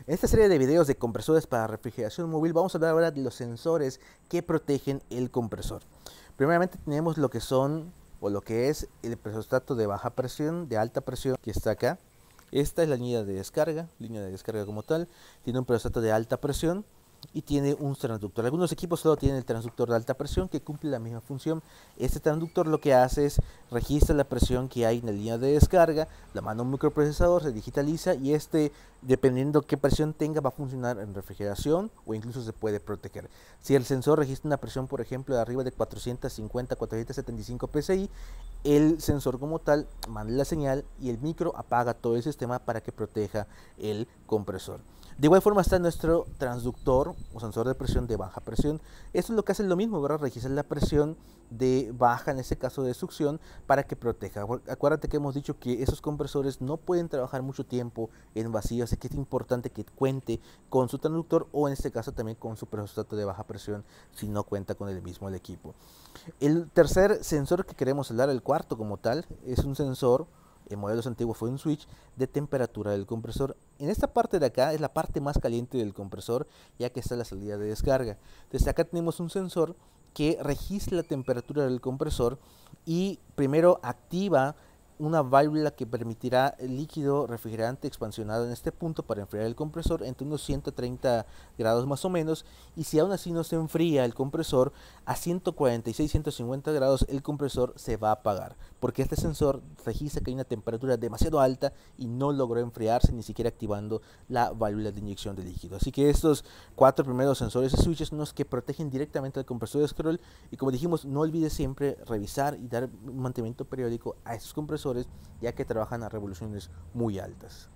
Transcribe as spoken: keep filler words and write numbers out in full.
En esta serie de videos de compresores para refrigeración móvil vamos a hablar ahora de los sensores que protegen el compresor. Primeramente tenemos lo que son o lo que es el presostato de baja presión, de alta presión, que está acá. Esta es la línea de descarga, línea de descarga como tal. Tiene un presostato de alta presión y tiene un transductor. Algunos equipos solo tienen el transductor de alta presión que cumple la misma función. Este transductor lo que hace es registra la presión que hay en la línea de descarga, la manda a un microprocesador, se digitaliza y este, dependiendo qué presión tenga, va a funcionar en refrigeración o incluso se puede proteger. Si el sensor registra una presión, por ejemplo, de arriba de cuatrocientos cincuenta a cuatrocientos setenta y cinco P S I, el sensor como tal manda la señal y el micro apaga todo el sistema para que proteja el compresor. De igual forma está nuestro transductor o sensor de presión de baja presión. Esto es lo que hace lo mismo, ¿verdad? Registra la presión de baja, en este caso de succión, para que proteja. Acuérdate que hemos dicho que esos compresores no pueden trabajar mucho tiempo en vacío, así que es importante que cuente con su transductor o en este caso también con su presostato de baja presión si no cuenta con el mismo el equipo. El tercer sensor que queremos hablar, el cuarto como tal, es un sensor, en modelos antiguos fue un switch de temperatura del compresor. En esta parte de acá es la parte más caliente del compresor, ya que está la salida de descarga. Desde acá tenemos un sensor que registra la temperatura del compresor y primero activa una válvula que permitirá el líquido refrigerante expansionado en este punto para enfriar el compresor entre unos ciento treinta grados más o menos, y si aún así no se enfría el compresor a ciento cuarenta y seis, ciento cincuenta grados, el compresor se va a apagar porque este sensor registra que hay una temperatura demasiado alta y no logró enfriarse, ni siquiera activando la válvula de inyección de líquido. Así que estos cuatro primeros sensores y switches son los que protegen directamente al compresor de scroll, y como dijimos, no olvides siempre revisar y dar un mantenimiento periódico a estos compresores, ya que trabajan a revoluciones muy altas.